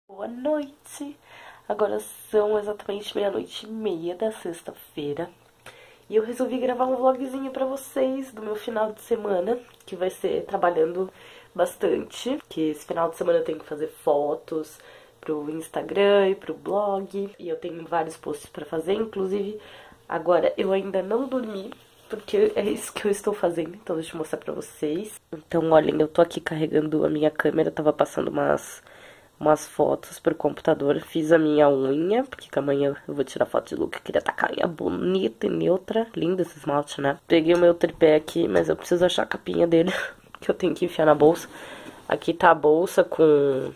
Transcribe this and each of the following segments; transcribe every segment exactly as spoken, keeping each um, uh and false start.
Boa noite! Agora são exatamente meia-noite e meia da sexta-feira. E eu resolvi gravar um vlogzinho pra vocês do meu final de semana, que vai ser trabalhando bastante. Que esse final de semana eu tenho que fazer fotos pro Instagram e pro blog. E eu tenho vários posts pra fazer, inclusive agora eu ainda não dormi, porque é isso que eu estou fazendo, então deixa eu mostrar pra vocês. Então, olhem, eu tô aqui carregando a minha câmera, tava passando umas... umas fotos pro computador, fiz a minha unha, porque amanhã eu vou tirar foto de look, eu queria tacar a unha bonita e neutra, linda esse esmalte, né? Peguei o meu tripé aqui, mas eu preciso achar a capinha dele, que eu tenho que enfiar na bolsa. Aqui tá a bolsa com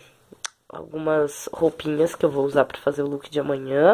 algumas roupinhas que eu vou usar pra fazer o look de amanhã.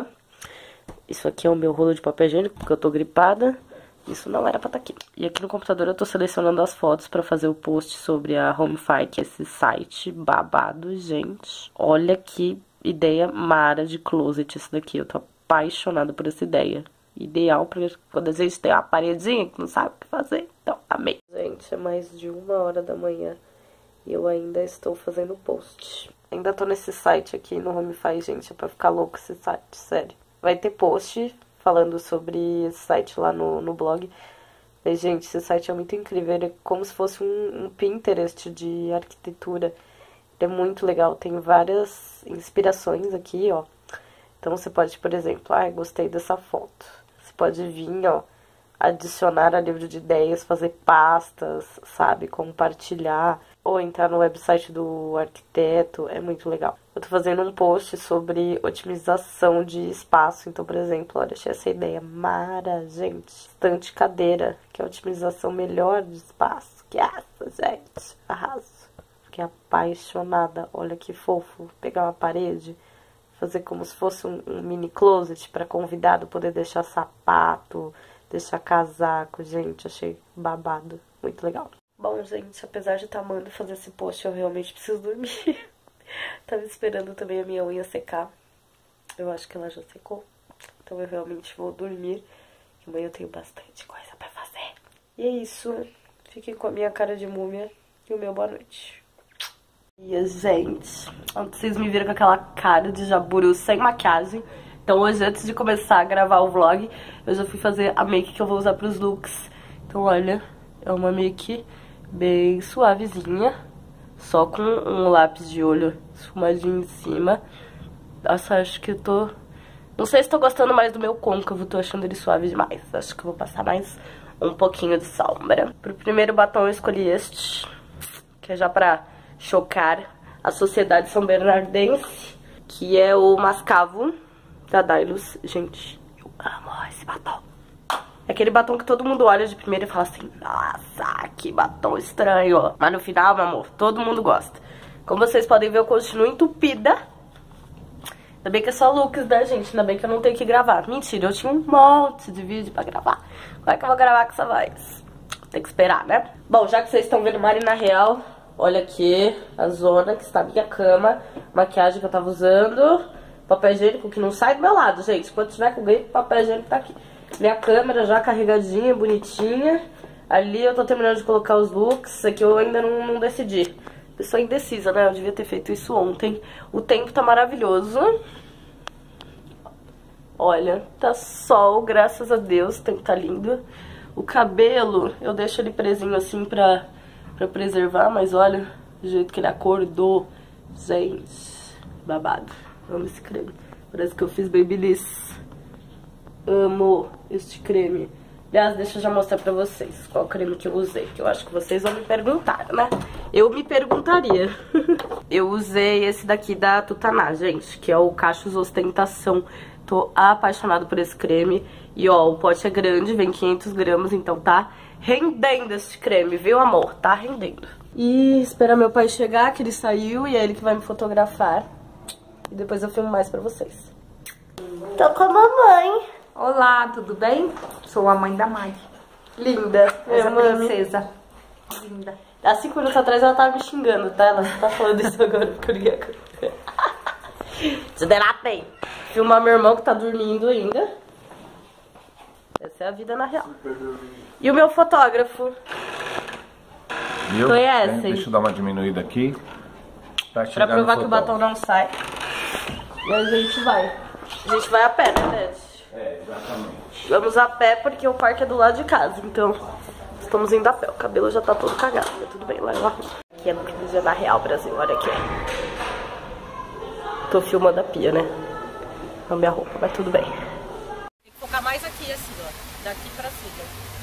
Isso aqui é o meu rolo de papel higiênico, porque eu tô gripada. Isso não era pra estar aqui. E aqui no computador eu tô selecionando as fotos pra fazer o post sobre a HomeFi, que é esse site babado, gente. Olha que ideia mara de closet esse daqui. Eu tô apaixonada por essa ideia. Ideal pra quando a gente tem uma paredinha que não sabe o que fazer. Então, amei. Gente, é mais de uma hora da manhã e eu ainda estou fazendo o post. Ainda tô nesse site aqui no HomeFi, gente. É pra ficar louco esse site, sério. Vai ter post falando sobre esse site lá no, no blog. Mas, gente, esse site é muito incrível. Ele é como se fosse um, um Pinterest de arquitetura. Ele é muito legal. Tem várias inspirações aqui, ó. Então, você pode, por exemplo, ah, gostei dessa foto. Você pode vir, ó, adicionar a livro de ideias, fazer pastas, sabe? Compartilhar. Ou entrar no website do arquiteto. É muito legal. Eu tô fazendo um post sobre otimização de espaço. Então, por exemplo, olha, achei essa ideia mara, gente. Estante cadeira, que é a otimização melhor de espaço. Que essa, gente. Arraso. Fiquei apaixonada. Olha que fofo. Pegar uma parede, fazer como se fosse um, um mini closet para convidado poder deixar sapato, deixar casaco. Gente, achei babado. Muito legal. Bom, gente, apesar de estar amando fazer esse post, eu realmente preciso dormir. Tava esperando também a minha unha secar. Eu acho que ela já secou. Então eu realmente vou dormir. Amanhã eu tenho bastante coisa pra fazer. E é isso. Fiquem com a minha cara de múmia e o meu boa noite. E, gente, ontem vocês me viram com aquela cara de jaburu sem maquiagem. Então hoje, antes de começar a gravar o vlog, eu já fui fazer a make que eu vou usar pros looks. Então, olha, é uma make bem suavezinha, só com um lápis de olho esfumadinho em cima. Nossa, acho que eu tô... Não sei se tô gostando mais do meu côncavo, tô achando ele suave demais. Acho que eu vou passar mais um pouquinho de sombra. Pro primeiro batom eu escolhi este, que é já pra chocar a sociedade são bernardense, que é o Mascavo da Dylos. Gente, eu amo esse batom. É aquele batom que todo mundo olha de primeira e fala assim, nossa, que batom estranho. Mas no final, meu amor, todo mundo gosta. Como vocês podem ver, eu continuo entupida. Ainda bem que é só looks, né, gente? Ainda bem que eu não tenho que gravar. Mentira, eu tinha um monte de vídeo pra gravar. Como é que eu vou gravar com essa voz? Tem que esperar, né? Bom, já que vocês estão vendo Mari na real, olha aqui a zona que está na minha cama. Maquiagem que eu tava usando. Papel higiênico que não sai do meu lado, gente. Quando tiver com gripe, papel higiênico tá aqui. Minha câmera já carregadinha, bonitinha. Ali eu tô terminando de colocar os looks. Aqui eu ainda não, não decidi. Pessoa indecisa, né? Eu devia ter feito isso ontem. O tempo tá maravilhoso. Olha, tá sol, graças a Deus. O tempo tá lindo. O cabelo, eu deixo ele presinho assim pra, pra preservar. Mas olha o jeito que ele acordou. Gente, babado. Amo esse creme. Parece que eu fiz Babyliss. Amo este creme. Aliás, deixa eu já mostrar pra vocês qual creme que eu usei, que eu acho que vocês vão me perguntar, né? Eu me perguntaria. Eu usei esse daqui da Tutaná, gente, que é o Cachos Ostentação. Tô apaixonada por esse creme. E, ó, o pote é grande, vem quinhentos gramas, então tá rendendo esse creme, viu, amor? Tá rendendo. E esperar meu pai chegar, que ele saiu, e é ele que vai me fotografar. E depois eu filmo mais pra vocês. Tô com a mamãe. Olá, tudo bem? Sou a mãe da Mari. Linda. Essa princesa. Linda. Há cinco minutos atrás ela tava me xingando, tá? Ela tá falando isso agora porque eu liguei a câmera. Te delatei. Filmar meu irmão que tá dormindo ainda. Essa é a vida na real. E o meu fotógrafo. Viu? Conhecem? Deixa eu dar uma diminuída aqui. Pra provar que o batom não sai. E a gente vai. A gente vai a pé, né, Ted? É, exatamente. Vamos a pé porque o parque é do lado de casa, então estamos indo a pé. O cabelo já tá todo cagado, mas tudo bem, lá eu arrumo. Aqui é no Dia na Real Brasil, olha aqui. Tô filmando a pia, né? A minha roupa, mas tudo bem. Tem que focar mais aqui, assim, ó. Daqui pra cima.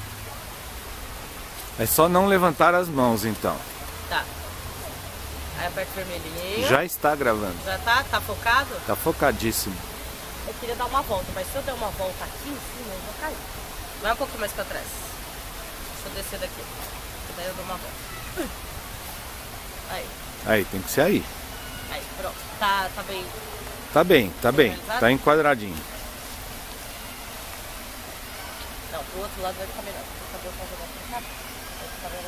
É só não levantar as mãos, então. Tá. Aí aperta o vermelhinho. Já está gravando. Já tá? Tá focado? Tá focadíssimo. Eu queria dar uma volta, mas se eu der uma volta aqui em cima, eu vou cair. Vai um pouquinho mais pra trás. Deixa eu descer daqui. Daí eu dou uma volta. Aí. Aí, tem que ser aí. Aí, pronto. Tá, tá bem. Tá bem, tá bem. Organizado? Tá enquadradinho. Não, pro outro lado vai ficar melhor. Porque acabou de jogar pra cá. Vai ficar melhor.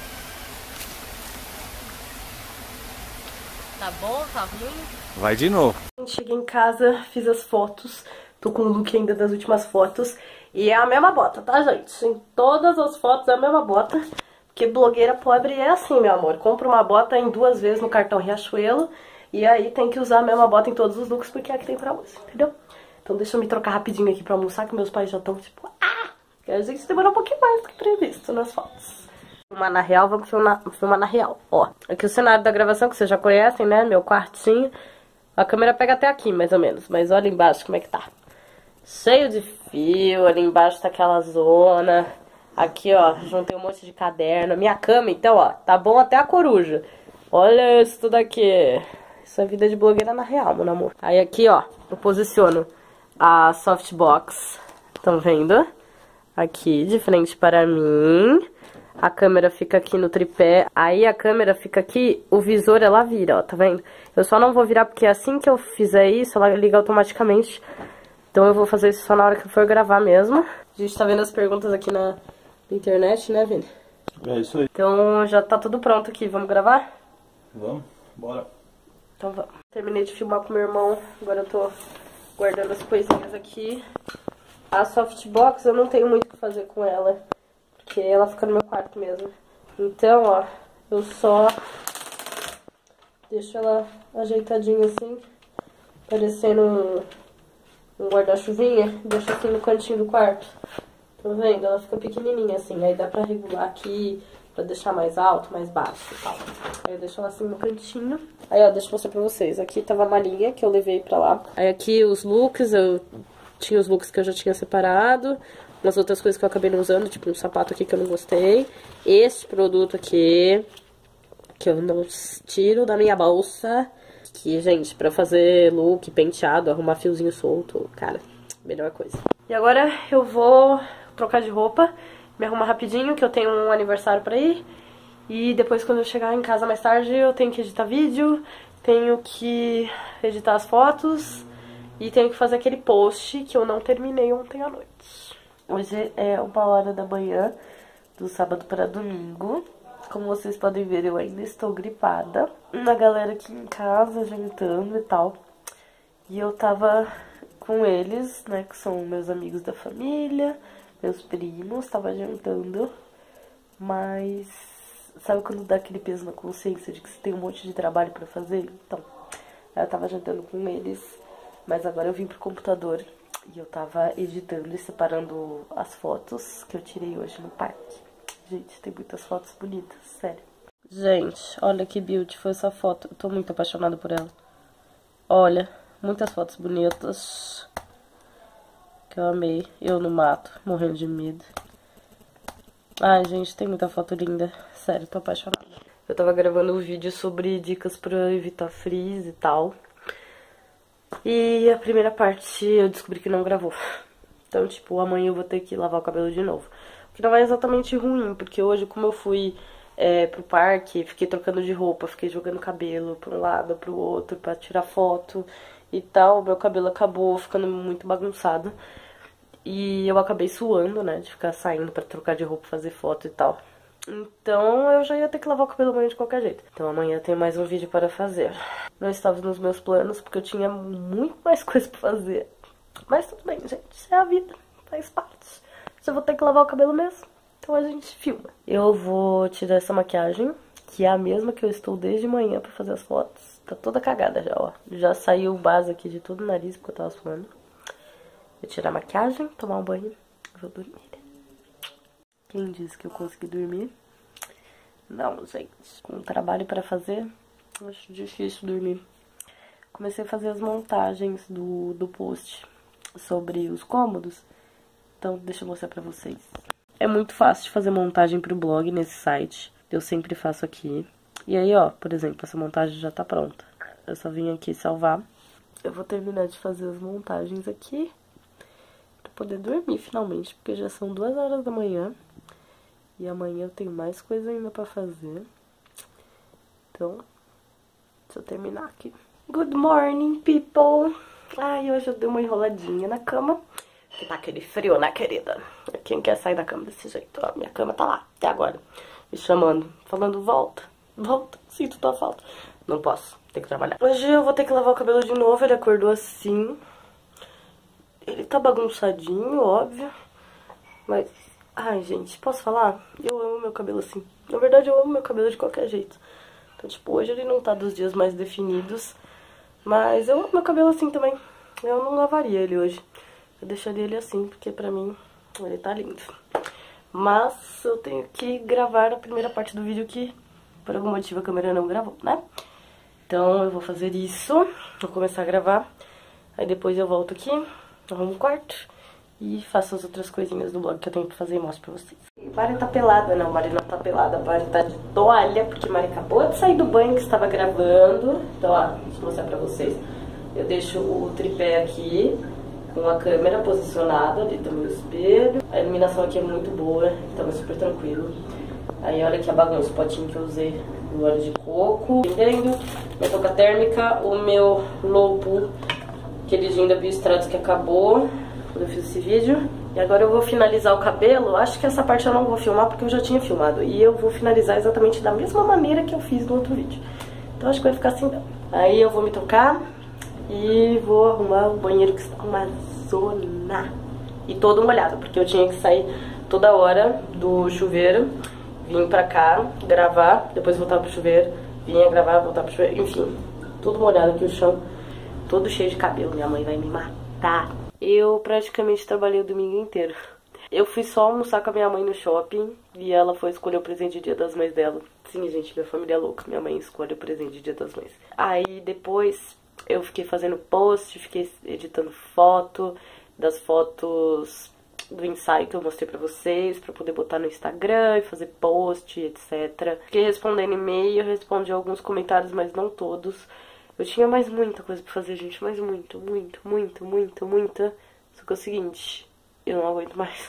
Tá bom? Tá ruim? Vai de novo. Cheguei em casa, fiz as fotos. Tô com o look ainda das últimas fotos. E é a mesma bota, tá, gente? Em todas as fotos é a mesma bota. Porque blogueira pobre é assim, meu amor. Compra uma bota em duas vezes no cartão Riachuelo. E aí tem que usar a mesma bota em todos os looks, porque é a que tem pra hoje, entendeu? Então deixa eu me trocar rapidinho aqui pra almoçar, que meus pais já estão tipo... Ah! Que a gente demorou um pouquinho mais do que previsto nas fotos. Filmar na real, vamos filmar, filmar na real. Ó, aqui o cenário da gravação, que vocês já conhecem, né? Meu quartinho. A câmera pega até aqui, mais ou menos. Mas olha embaixo como é que tá. Cheio de fio, ali embaixo tá aquela zona. Aqui, ó, juntei um monte de caderno. Minha cama, então, ó, tá bom até a coruja. Olha isso tudo aqui. Isso é vida de blogueira na real, meu amor. Aí aqui, ó, eu posiciono a softbox. Estão vendo? Aqui, de frente para mim. A câmera fica aqui no tripé. Aí a câmera fica aqui, o visor ela vira, ó, tá vendo? Eu só não vou virar porque assim que eu fizer isso, ela liga automaticamente. Então eu vou fazer isso só na hora que eu for gravar mesmo. A gente tá vendo as perguntas aqui na internet, né, Vini? É isso aí. Então já tá tudo pronto aqui. Vamos gravar? Vamos, bora. Então vamos. Terminei de filmar com meu irmão. Agora eu tô guardando as coisinhas aqui. A softbox eu não tenho muito o que fazer com ela. Porque ela fica no meu quarto mesmo. Então, ó, eu só deixo ela ajeitadinha assim. Parecendo um, um guarda-chuvinha. Deixo aqui no cantinho do quarto. Tá vendo? Ela fica pequenininha assim. Aí dá pra regular aqui, pra deixar mais alto, mais baixo e tal. Aí eu deixo ela assim no cantinho. Aí, ó, deixa eu mostrar pra vocês. Aqui tava a malinha que eu levei pra lá. Aí aqui os looks, eu tinha os looks que eu já tinha separado. Umas outras coisas que eu acabei não usando, tipo um sapato aqui que eu não gostei. Esse produto aqui, que eu não tiro da minha bolsa. Que, gente, pra fazer look, penteado, arrumar fiozinho solto, cara, melhor coisa. E agora eu vou trocar de roupa, me arrumar rapidinho, que eu tenho um aniversário pra ir. E depois, quando eu chegar em casa mais tarde, eu tenho que editar vídeo, tenho que editar as fotos e tenho que fazer aquele post que eu não terminei ontem à noite. Hoje é uma hora da manhã, do sábado para domingo. Como vocês podem ver, eu ainda estou gripada. Uma galera aqui em casa jantando e tal. E eu tava com eles, né, que são meus amigos da família, meus primos, tava jantando. Mas sabe quando dá aquele peso na consciência de que você tem um monte de trabalho pra fazer? Então, eu tava jantando com eles, mas agora eu vim pro computador e eu tava editando e separando as fotos que eu tirei hoje no parque. Gente, tem muitas fotos bonitas, sério. Gente, olha que beautiful essa foto. Eu tô muito apaixonada por ela. Olha, muitas fotos bonitas. Que eu amei. Eu no mato, morrendo de medo. Ai, gente, tem muita foto linda. Sério, tô apaixonada. Eu tava gravando um vídeo sobre dicas pra evitar frizz e tal. E a primeira parte eu descobri que não gravou. Então, tipo, amanhã eu vou ter que lavar o cabelo de novo. Que não é exatamente ruim, porque hoje, como eu fui é, pro parque, fiquei trocando de roupa, fiquei jogando cabelo pra um lado, pro outro, pra tirar foto e tal, meu cabelo acabou ficando muito bagunçado. E eu acabei suando, né, de ficar saindo pra trocar de roupa, fazer foto e tal. Então eu já ia ter que lavar o cabelo amanhã de qualquer jeito. Então amanhã tem mais um vídeo para fazer. Não estava nos meus planos, porque eu tinha muito mais coisa pra fazer. Mas tudo bem, gente, é a vida, faz parte. Eu vou ter que lavar o cabelo mesmo, então a gente filma. Eu vou tirar essa maquiagem, que é a mesma que eu estou desde manhã pra fazer as fotos. Tá toda cagada já, ó. Já saiu o base aqui de todo o nariz porque eu tava suando. Vou tirar a maquiagem, tomar um banho e vou dormir. Quem disse que eu consegui dormir? Não, gente. Com trabalho pra fazer, acho difícil dormir. Comecei a fazer as montagens do, do post sobre os cômodos. Então, deixa eu mostrar pra vocês. É muito fácil de fazer montagem pro blog nesse site. Eu sempre faço aqui. E aí, ó, por exemplo, essa montagem já tá pronta. Eu só vim aqui salvar. Eu vou terminar de fazer as montagens aqui pra poder dormir finalmente, porque já são duas horas da manhã. E amanhã eu tenho mais coisa ainda pra fazer. Então, deixa eu terminar aqui. Good morning, people! Ai, hoje eu dei uma enroladinha na cama. Que tá aquele frio, né, querida? Quem quer sair da cama desse jeito? Ó, minha cama tá lá, até agora. Me chamando, falando, volta, volta, sinto tua falta. Não posso, tenho que trabalhar. Hoje eu vou ter que lavar o cabelo de novo, ele acordou assim. Ele tá bagunçadinho, óbvio. Mas, ai, gente, posso falar? Eu amo meu cabelo assim. Na verdade, eu amo meu cabelo de qualquer jeito. Então, tipo, hoje ele não tá dos dias mais definidos. Mas eu amo meu cabelo assim também. Eu não lavaria ele hoje. Eu deixaria ele assim, porque pra mim ele tá lindo. Mas eu tenho que gravar a primeira parte do vídeo que, por algum motivo, a câmera não gravou, né? Então eu vou fazer isso, vou começar a gravar. Aí depois eu volto aqui, arrumo o quarto e faço as outras coisinhas do blog que eu tenho que fazer e mostro pra vocês. Mari tá pelada, não, Mari não tá pelada, Mari tá de toalha, porque Mari acabou de sair do banho que estava gravando. Então, ó, deixa eu mostrar pra vocês. Eu deixo o tripé aqui, com a câmera posicionada ali do meu espelho. A iluminação aqui é muito boa, então é super tranquilo. Aí olha aqui a bagunça, o potinho que eu usei no óleo de coco. Entendendo? Minha touca térmica, o meu low pool, aquele gin da Biostratos que acabou quando eu fiz esse vídeo. E agora eu vou finalizar o cabelo. Acho que essa parte eu não vou filmar porque eu já tinha filmado. E eu vou finalizar exatamente da mesma maneira que eu fiz no outro vídeo. Então acho que vai ficar assim. Aí eu vou me tocar e vou arrumar o banheiro que está uma zona. E todo molhado, porque eu tinha que sair toda hora do chuveiro, vim pra cá, gravar, depois voltar pro chuveiro, vinha gravar, voltar pro chuveiro, enfim. Tudo molhado aqui o chão, todo cheio de cabelo, minha mãe vai me matar. Eu praticamente trabalhei o domingo inteiro. Eu fui só almoçar com a minha mãe no shopping e ela foi escolher o presente de Dia das Mães dela. Sim, gente, minha família é louca, minha mãe escolhe o presente de Dia das Mães. Aí depois eu fiquei fazendo post, fiquei editando foto, das fotos do ensaio que eu mostrei pra vocês, pra poder botar no Instagram e fazer post, etcétera. Fiquei respondendo e-mail, respondi alguns comentários, mas não todos. Eu tinha mais muita coisa pra fazer, gente, mas muito, muito, muito, muito, muita. Só que é o seguinte, eu não aguento mais.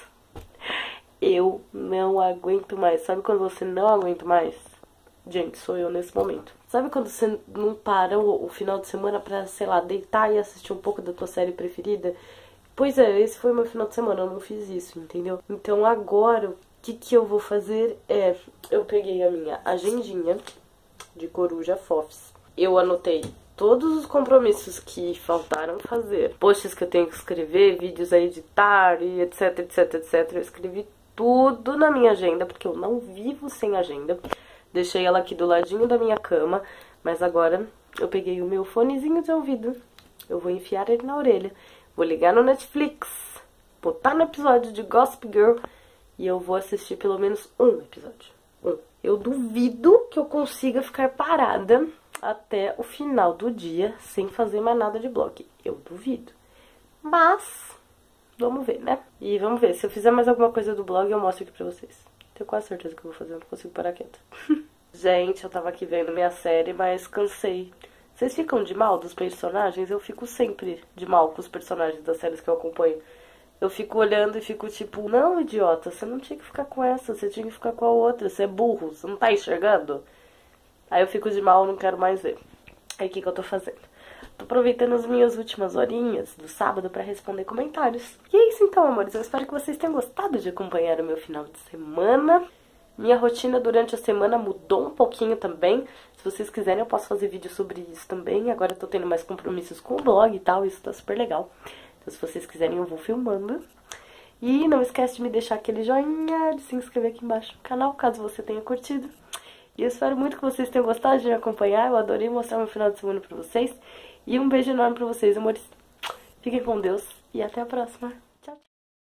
Eu não aguento mais. Sabe quando você não aguenta mais? Gente, sou eu nesse momento. Sabe quando você não para o, o final de semana pra, sei lá, deitar e assistir um pouco da tua série preferida? Pois é, esse foi o meu final de semana, eu não fiz isso, entendeu? Então agora, o que que eu vou fazer é... Eu peguei a minha agendinha de Coruja Fofs. Eu anotei todos os compromissos que faltaram fazer. Posts que eu tenho que escrever, vídeos a editar e etc, etc, etcétera. Eu escrevi tudo na minha agenda, porque eu não vivo sem agenda. Deixei ela aqui do ladinho da minha cama, mas agora eu peguei o meu fonezinho de ouvido. Eu vou enfiar ele na orelha. Vou ligar no Netflix, botar no episódio de Gossip Girl e eu vou assistir pelo menos um episódio. Um. Eu duvido que eu consiga ficar parada até o final do dia sem fazer mais nada de blog. Eu duvido. Mas vamos ver, né? E vamos ver. Se eu fizer mais alguma coisa do blog, eu mostro aqui pra vocês. Tenho quase certeza que eu vou fazer. Eu não consigo parar quieta. Gente, eu tava aqui vendo minha série, mas cansei. Vocês ficam de mal dos personagens? Eu fico sempre de mal com os personagens das séries que eu acompanho. Eu fico olhando e fico tipo, não, idiota, você não tinha que ficar com essa, você tinha que ficar com a outra, você é burro, você não tá enxergando? Aí eu fico de mal, não quero mais ver. Aí o que que eu tô fazendo? Tô aproveitando as minhas últimas horinhas do sábado pra responder comentários. E é isso então, amores, eu espero que vocês tenham gostado de acompanhar o meu final de semana. Minha rotina durante a semana mudou um pouquinho também. Se vocês quiserem, eu posso fazer vídeo sobre isso também. Agora eu tô tendo mais compromissos com o blog e tal, isso tá super legal. Então se vocês quiserem, eu vou filmando. E não esquece de me deixar aquele joinha, de se inscrever aqui embaixo no canal, caso você tenha curtido. E eu espero muito que vocês tenham gostado de me acompanhar. Eu adorei mostrar meu final de semana pra vocês. E um beijo enorme pra vocês, amores. Fiquem com Deus e até a próxima. Tchau, tchau.